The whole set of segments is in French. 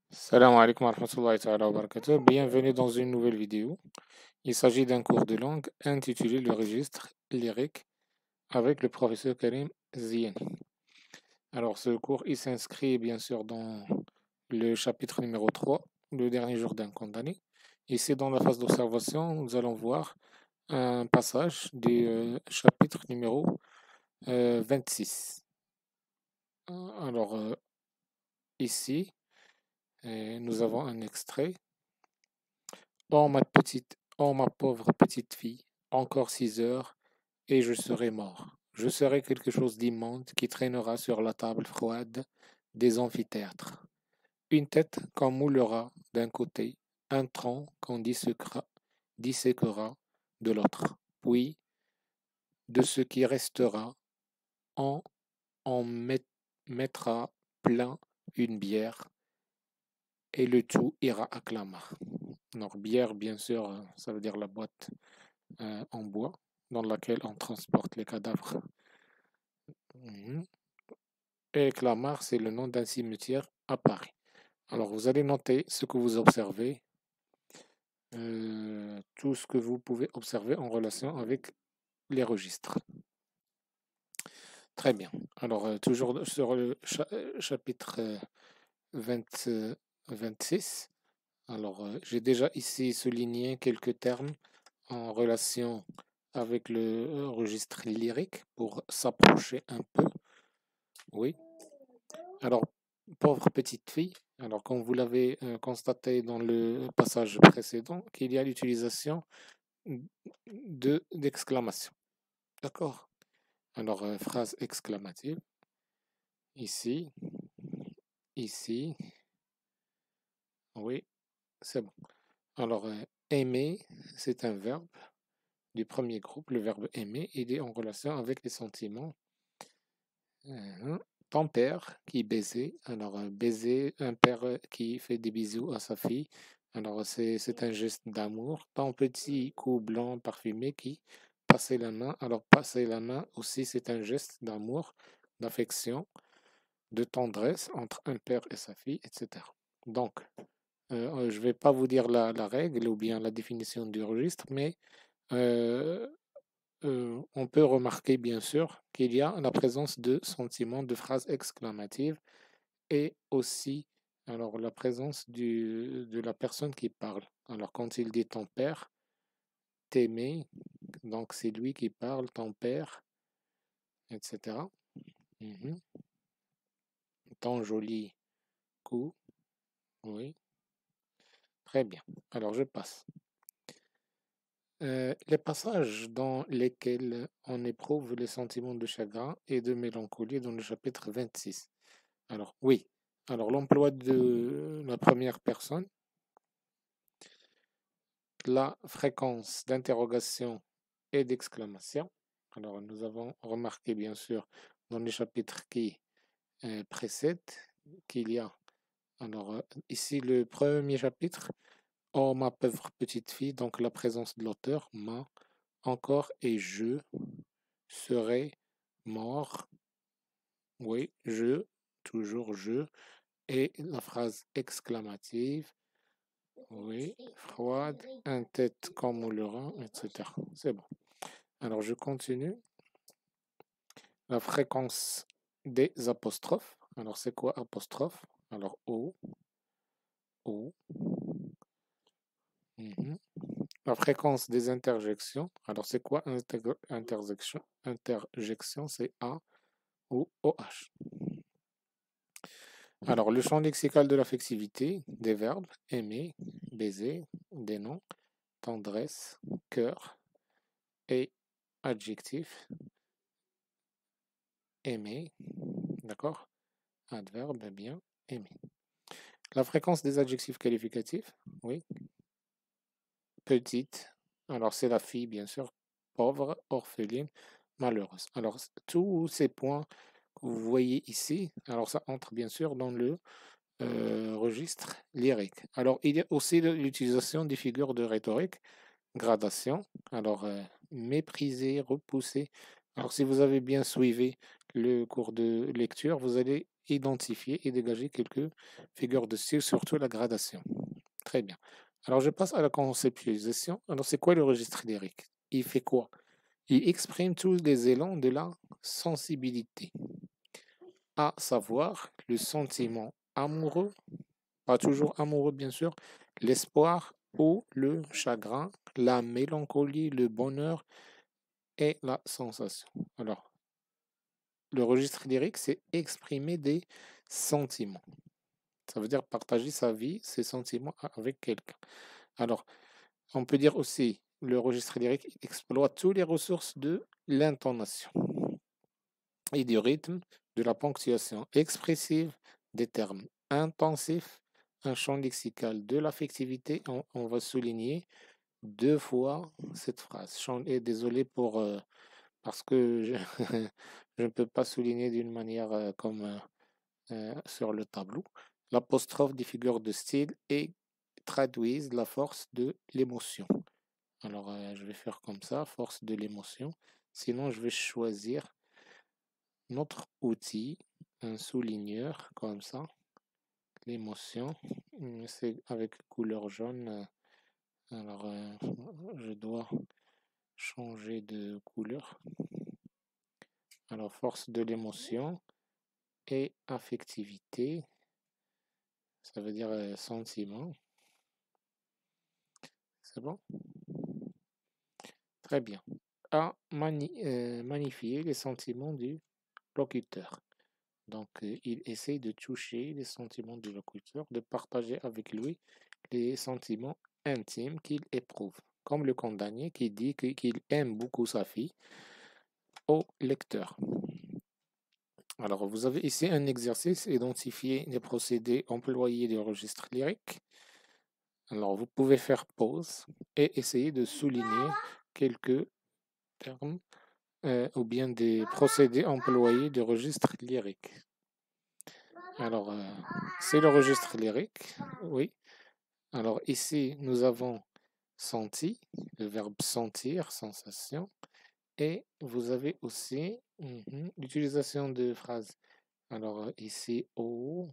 Salam alaikum wa rahmatullahi ta'ala wa barakatuh. Bienvenue dans une nouvelle vidéo. Il s'agit d'un cours de langue intitulé Le registre lyrique avec le professeur Karim Ziani. Alors, ce cours, il s'inscrit bien sûr dans le chapitre numéro 3, le dernier jour d'un condamné. Ici, dans la phase d'observation, nous allons voir un passage du chapitre numéro 26. Alors, ici, nous avons un extrait. Oh ma pauvre petite fille, encore 6 heures, et je serai mort. Je serai quelque chose d'immonde qui traînera sur la table froide des amphithéâtres. Une tête qu'on moulera d'un côté, un tronc qu'on disséquera de l'autre. Puis, de ce qui restera, on mettra plein une bière, et le tout ira à clamart. Alors, bière, bien sûr, ça veut dire la boîte en bois dans laquelle on transporte les cadavres. Et Clamart, c'est le nom d'un cimetière à Paris. Alors, vous allez noter ce que vous observez, tout ce que vous pouvez observer en relation avec les registres. Très bien. Alors, toujours sur le chapitre 26. Alors, j'ai déjà ici souligné quelques termes en relation avec le registre lyrique pour s'approcher un peu. Oui. Alors, pauvre petite fille, alors comme vous l'avez constaté dans le passage précédent, qu'il y a l'utilisation d'exclamation. D'accord? Alors, phrase exclamative. Ici, ici. Oui, c'est bon. Alors, aimer, c'est un verbe du premier groupe. Le verbe aimer, il est en relation avec les sentiments. Ton père qui baisait, alors baiser, un père qui fait des bisous à sa fille, alors c'est un geste d'amour. Ton petit cou blanc parfumé qui passait la main, alors passer la main aussi c'est un geste d'amour, d'affection, de tendresse entre un père et sa fille, etc. Donc, je ne vais pas vous dire la règle ou bien la définition du registre, mais euh, on peut remarquer bien sûr qu'il y a la présence de sentiments, de phrases exclamatives et aussi alors la présence de la personne qui parle. Alors quand il dit ton père, t'aimer, donc c'est lui qui parle, ton père, etc. Mhm. Ton joli cou, oui, très bien. Alors je passe. Les passages dans lesquels on éprouve les sentiments de chagrin et de mélancolie dans le chapitre 26. Alors, oui. Alors, l'emploi de la première personne, la fréquence d'interrogation et d'exclamation. Alors, nous avons remarqué, bien sûr, dans les chapitres qui précèdent, qu'il y a, alors, ici, le premier chapitre, oh, ma pauvre petite fille, donc la présence de l'auteur, ma, encore et je serai mort. Oui, je, toujours je, et la phrase exclamative. Oui, froide, un tête comme on le rend, etc. C'est bon. Alors, je continue. La fréquence des apostrophes. Alors, c'est quoi apostrophe? Alors, O, O. Mhm. La fréquence des interjections. Alors, c'est quoi interjection? Interjection, c'est A ou OH. Alors, le champ lexical de l'affectivité, des verbes, aimer, baiser, des noms, tendresse, cœur et adjectif, aimer, d'accord? Adverbe, bien, aimer. La fréquence des adjectifs qualificatifs, oui. Petite, alors c'est la fille, bien sûr. Pauvre, orpheline, malheureuse. Alors, tous ces points que vous voyez ici, alors ça entre bien sûr dans le registre lyrique. Alors, il y a aussi l'utilisation des figures de rhétorique, gradation, alors mépriser, repousser. Alors, si vous avez bien suivi le cours de lecture, vous allez identifier et dégager quelques figures de style, surtout la gradation. Très bien. Alors, je passe à la conceptualisation. Alors, c'est quoi le registre lyrique? Il fait quoi? Il exprime tous les élans de la sensibilité, à savoir le sentiment amoureux, pas toujours amoureux bien sûr, l'espoir ou le chagrin, la mélancolie, le bonheur et la sensation. Alors, le registre lyrique, c'est exprimer des sentiments. Ça veut dire partager sa vie, ses sentiments avec quelqu'un. Alors, on peut dire aussi, le registre lyrique exploite toutes les ressources de l'intonation et du rythme, de la ponctuation expressive, des termes intensifs, un champ lexical de l'affectivité. On va souligner deux fois cette phrase. Et désolé parce que je, je ne peux pas souligner d'une manière comme sur le tableau. L'apostrophe des figures de style et traduisent la force de l'émotion. Alors, je vais faire comme ça, force de l'émotion. Sinon, je vais choisir notre outil, un souligneur, comme ça. L'émotion, c'est avec couleur jaune. Alors, je dois changer de couleur. Alors, force de l'émotion et affectivité, ça veut dire sentiment. C'est bon? Très bien. À magnifier les sentiments du locuteur. Donc, il essaye de toucher les sentiments du locuteur, de partager avec lui les sentiments intimes qu'il éprouve, comme le condamné qui dit qu'il aime beaucoup sa fille au lecteur. Alors, vous avez ici un exercice, identifier les procédés employés du registre lyrique. Alors, vous pouvez faire pause et essayer de souligner quelques termes ou bien des procédés employés du registre lyrique. Alors, c'est le registre lyrique, oui. Alors, ici, nous avons senti, le verbe sentir, sensation, et vous avez aussi l'utilisation de phrases. Alors, ici, oh,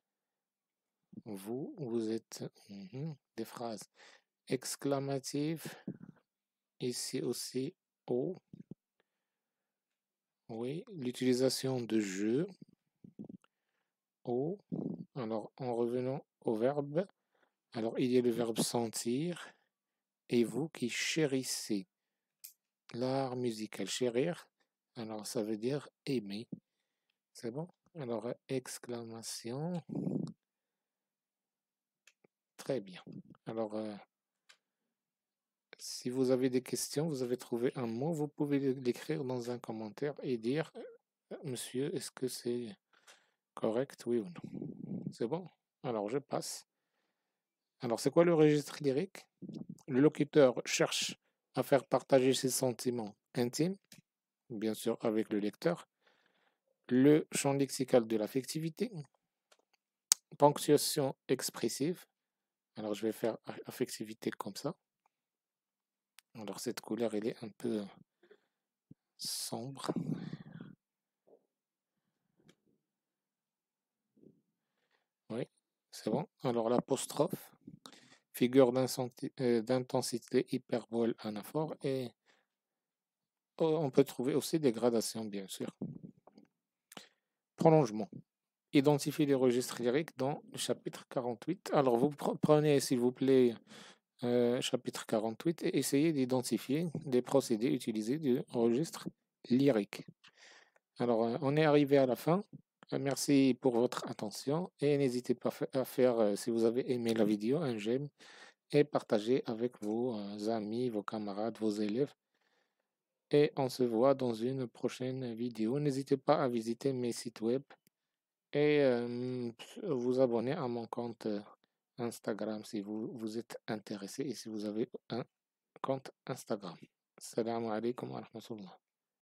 vous êtes des phrases exclamatives. Ici aussi, oh, oui, l'utilisation de je, oh. Alors, en revenant au verbe, alors il y a le verbe sentir et vous qui chérissez l'art musical. Chérir, alors ça veut dire aimer. C'est bon? Alors, exclamation. Très bien. Alors, si vous avez des questions, vous avez trouvé un mot, vous pouvez l'écrire dans un commentaire et dire, monsieur, est-ce que c'est correct, oui ou non? C'est bon? Alors, je passe. Alors, c'est quoi le registre lyrique? Le locuteur cherche à faire partager ses sentiments intimes, bien sûr avec le lecteur, le champ lexical de l'affectivité, ponctuation expressive. Alors, je vais faire affectivité comme ça. Alors, cette couleur, elle est un peu sombre. Oui, c'est bon. Alors, l'apostrophe, figure d'intensité, hyperbole, anaphore, et on peut trouver aussi des gradations, bien sûr. Prolongement. Identifier les registres lyriques dans le chapitre 48. Alors, vous prenez, s'il vous plaît, chapitre 48 et essayez d'identifier les procédés utilisés du registre lyrique. Alors, on est arrivé à la fin. Merci pour votre attention et n'hésitez pas à faire, si vous avez aimé la vidéo, un j'aime et partager avec vos amis, vos camarades, vos élèves. Et on se voit dans une prochaine vidéo. N'hésitez pas à visiter mes sites web et vous abonner à mon compte Instagram si vous êtes intéressé et si vous avez un compte Instagram. Salam alaikum wa rahmatullah.